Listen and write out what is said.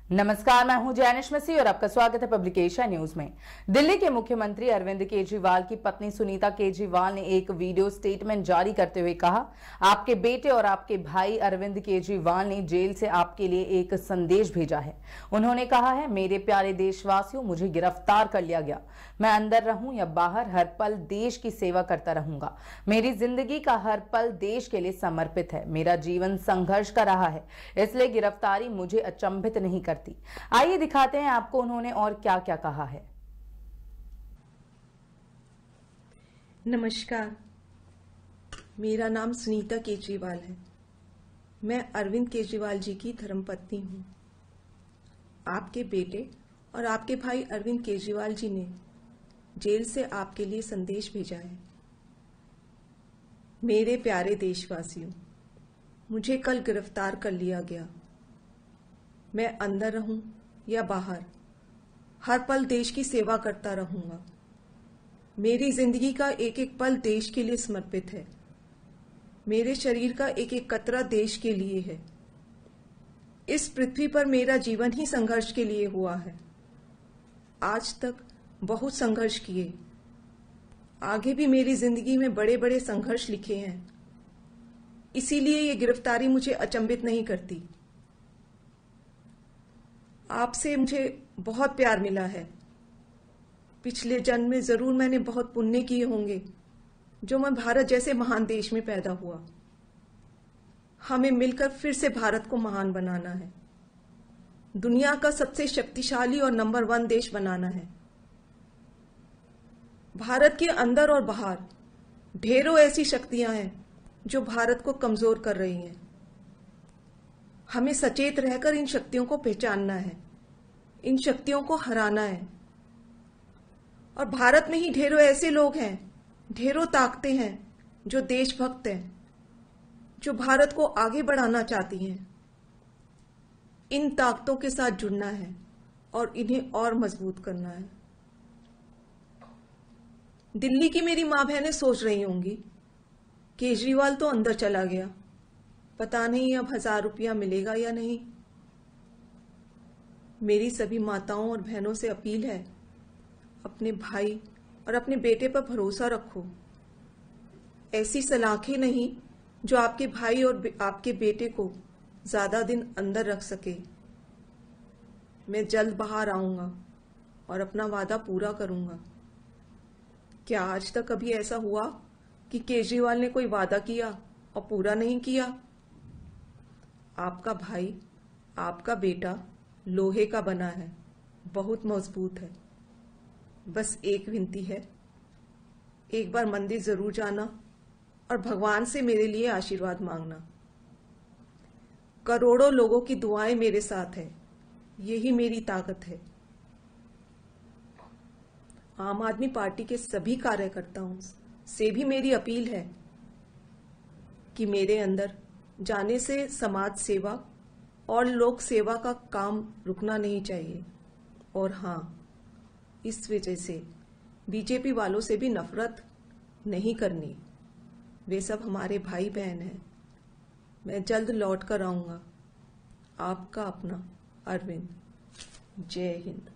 नमस्कार, मैं हूं जैनिश मसीह और आपका स्वागत है पब्लिकेशन न्यूज में। दिल्ली के मुख्यमंत्री अरविंद केजरीवाल की पत्नी सुनीता केजरीवाल ने एक वीडियो स्टेटमेंट जारी करते हुए कहा, आपके बेटे और आपके भाई अरविंद केजरीवाल ने जेल से आपके लिए एक संदेश भेजा है। उन्होंने कहा है, मेरे प्यारे देशवासियों, मुझे गिरफ्तार कर लिया गया। मैं अंदर रहूं या बाहर, हर पल देश की सेवा करता रहूंगा। मेरी जिंदगी का हर पल देश के लिए समर्पित है। मेरा जीवन संघर्ष का रहा है, इसलिए गिरफ्तारी मुझे अचंभित नहीं करती। आइए दिखाते हैं आपको उन्होंने और क्या क्या कहा है। नमस्कार, मेरा नाम सुनीता केजरीवाल है। मैं अरविंद केजरीवाल जी की धर्मपत्नी हूं। आपके बेटे और आपके भाई अरविंद केजरीवाल जी ने जेल से आपके लिए संदेश भेजा है। मेरे प्यारे देशवासियों, मुझे कल गिरफ्तार कर लिया गया। मैं अंदर रहूं या बाहर, हर पल देश की सेवा करता रहूंगा। मेरी जिंदगी का एक एक पल देश के लिए समर्पित है। मेरे शरीर का एक एक कतरा देश के लिए है। इस पृथ्वी पर मेरा जीवन ही संघर्ष के लिए हुआ है। आज तक बहुत संघर्ष किए, आगे भी मेरी जिंदगी में बड़े बड़े संघर्ष लिखे हैं। इसीलिए ये गिरफ्तारी मुझे अचंभित नहीं करती। आपसे मुझे बहुत प्यार मिला है। पिछले जन्म में जरूर मैंने बहुत पुण्य किए होंगे जो मैं भारत जैसे महान देश में पैदा हुआ। हमें मिलकर फिर से भारत को महान बनाना है, दुनिया का सबसे शक्तिशाली और नंबर 1 देश बनाना है। भारत के अंदर और बाहर ढेरों ऐसी शक्तियां हैं जो भारत को कमजोर कर रही हैं। हमें सचेत रहकर इन शक्तियों को पहचानना है, इन शक्तियों को हराना है। और भारत में ही ढेरों ऐसे लोग हैं, ढेरों ताकतें हैं जो देशभक्त हैं, जो भारत को आगे बढ़ाना चाहती हैं। इन ताकतों के साथ जुड़ना है और इन्हें और मजबूत करना है। दिल्ली की मेरी मां बहनें सोच रही होंगी, केजरीवाल तो अंदर चला गया, पता नहीं अब 1000 रुपया मिलेगा या नहीं। मेरी सभी माताओं और बहनों से अपील है, अपने भाई और अपने बेटे पर भरोसा रखो। ऐसी सलाखें नहीं जो आपके भाई और आपके बेटे को ज्यादा दिन अंदर रख सके। मैं जल्द बाहर आऊंगा और अपना वादा पूरा करूंगा। क्या आज तक कभी ऐसा हुआ कि केजरीवाल ने कोई वादा किया और पूरा नहीं किया? आपका भाई, आपका बेटा लोहे का बना है, बहुत मजबूत है। बस एक विनती है, एक बार मंदिर जरूर जाना और भगवान से मेरे लिए आशीर्वाद मांगना। करोड़ों लोगों की दुआएं मेरे साथ है, यही मेरी ताकत है। आम आदमी पार्टी के सभी कार्यकर्ताओं से भी मेरी अपील है कि मेरे अंदर जाने से समाज सेवा और लोक सेवा का काम रुकना नहीं चाहिए। और हाँ, इस वजह से बीजेपी वालों से भी नफरत नहीं करनी। वे सब हमारे भाई बहन हैं। मैं जल्द लौट कर आऊंगा। आपका अपना अरविंद। जय हिंद।